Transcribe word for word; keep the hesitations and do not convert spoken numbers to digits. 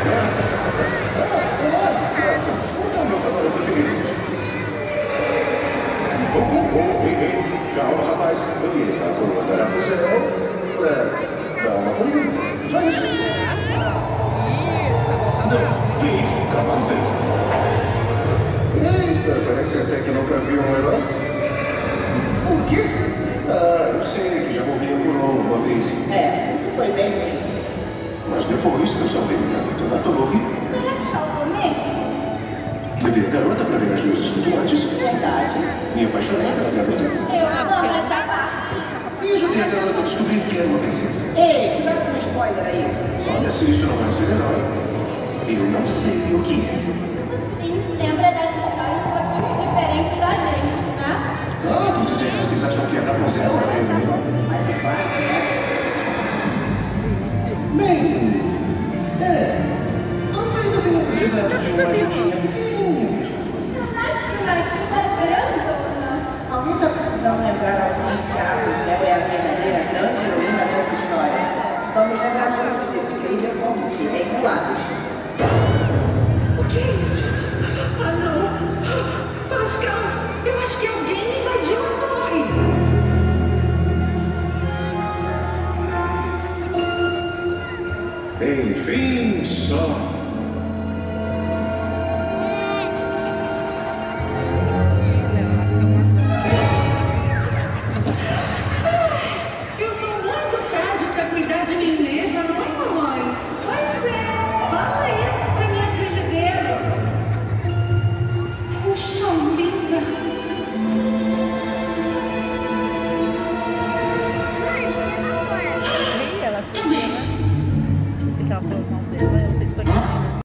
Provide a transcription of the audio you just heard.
Oh, oh, oh, ei, ei, calma, rapaz. Eu ia levar a coroa da Rapunzel pra dar uma corrida. Só isso. Não, veio, o cavalo veio. Eita, parece até que nunca viu um herói. Por quê? Ah, eu sei que já roubei a coroa uma vez. É, isso foi bem bem. Mas depois eu salvei o garoto na torre. Será que salvou mesmo? Levei a garota pra ver as luzes flutuantes. Verdade. Me apaixonei pela garota. Eu amo essa parte. E ajudei a garota a descobrir que era uma princesa. Ei, cuidado com o spoiler aí. Olha, se isso não é ser herói, eu não sei o que é. Sim, lembra dessa história um pouquinho diferente da gente, né? Ah, por dizer que vocês acham que a Rapunzel é mesmo? Mas é claro, né? Bem, é. Talvez eu tenha precisado de uma ajudinha pequenininha mesmo. Acho que o Brasil tá grandona. Alguém tá precisando lembrar alguém que a Rapunzel é a verdadeira grande heroína dessa história? Vamos lembrar juntos desse incrível conto de Rei Mulados. O que é isso? Ah, não! Pascal, eu acho que alguém invadiu a torre! Enfim, só. Eu sou muito frágil pra cuidar de mim mesma, não é, mamãe? Pois é, fala isso pra minha frigideira. Puxa vida! Ela chegou, né? Porque ela falou o nome dela.